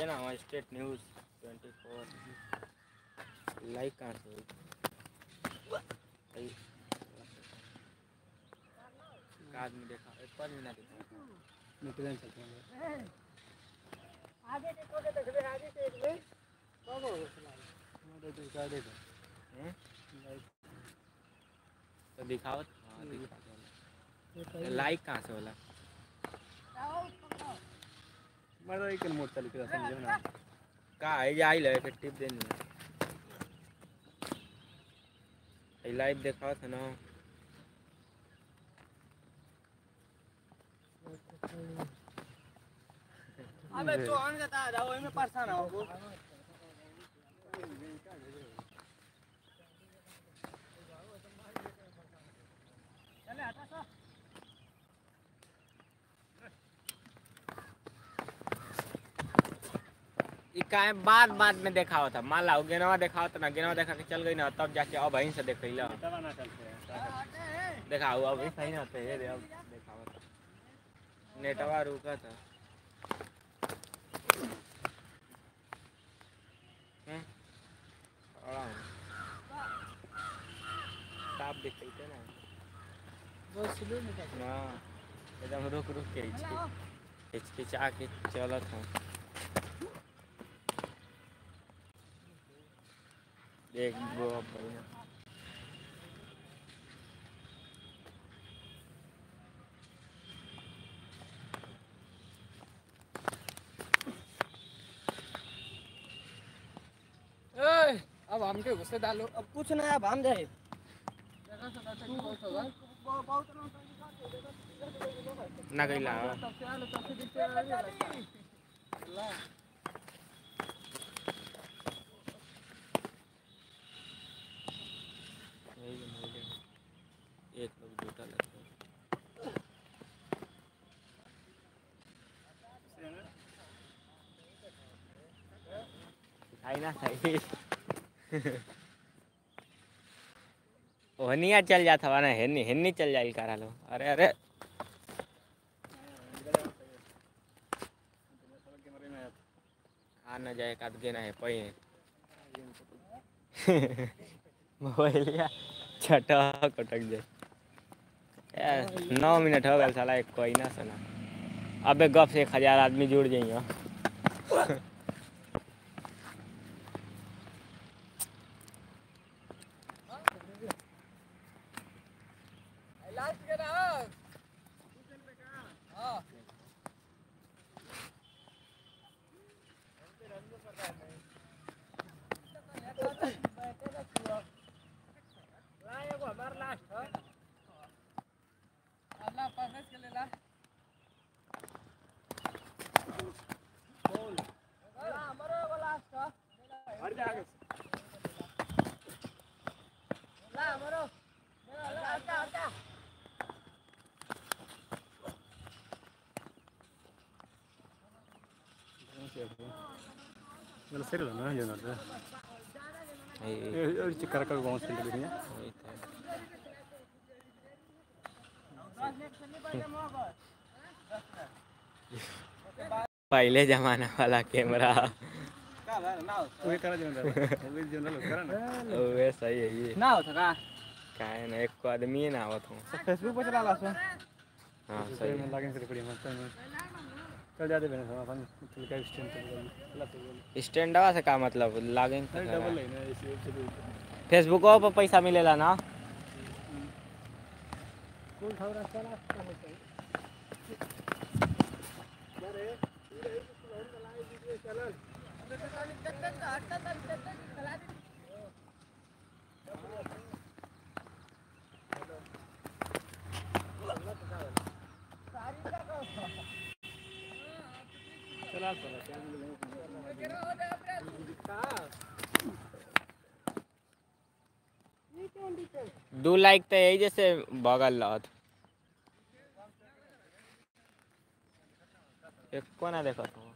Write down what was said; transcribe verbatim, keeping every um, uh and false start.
ना वहाँ state news twenty four like कहाँ से हुई आदमी देखा एक बार भी ना देखा निकले चलते हैं आगे देखो के देखबे आगे देख ले कब हो मोटे तो का देखो हैं तो दिखाओ हां दिखा लाइक कहाँ से होला मरो एक मोड चल के समझो ना का है ये आई ले इफेक्टिव देनी है लाइव दिखाओ था ना अबे तो आन का ता जाओ में परेशान हो वो चले हटा सा काहे बाद बाद में देखा होता मान ला गेनवा देखा होता ना गेनवा देखा के चल गई ना तब जाके अब वहीं से देख ला देखा हुआ अभी सही ना थे ये अब देखा होता नेटवा रुका था हैं साफ दिखते थे ना बहुत स्लो में ना एकदम रुक रुक के हिचकिचा के चलत था एक गो बढ़िया अब हमके गुस्से डालो अब कुछ ना अब हम जाए ना गई ला एक लोग जूता लगता है आई ना सही ओहनिया चल जाता है ना हेन्नी हेन्नी चल जाए करा लो अरे अरे आ न जाए काद गेना है पई मोबाइलिया छटा कटक जाए नौ मिनट हो गए साला एक कोई ना सुना अबे गप से एक हजार आदमी जुड़ जाइए Nggak sih lah, nah jangan ada. Eh, eh, cekar kalau gong sendiri begini. पहले जमाना वाला कैमरा वे करा जोन वे जोन लो करा ना वे सही है ये ना होता का काहे ना एक आदमी ना आवत हूं फेसबुक पे चला ला सो हां सही में लॉगिन करे पड़ी मत चल जाते बने अपन चल का स्टैंड पे स्टैंडवा से का मतलब लॉगिन डबल है ना इसी फेसबुक पर पैसा मिलेला ना कौन खबर चला होता है अरे ये लाइव वीडियो चैनल चला दो लाइक तो यही जैसे बगल लत एक को ना देखो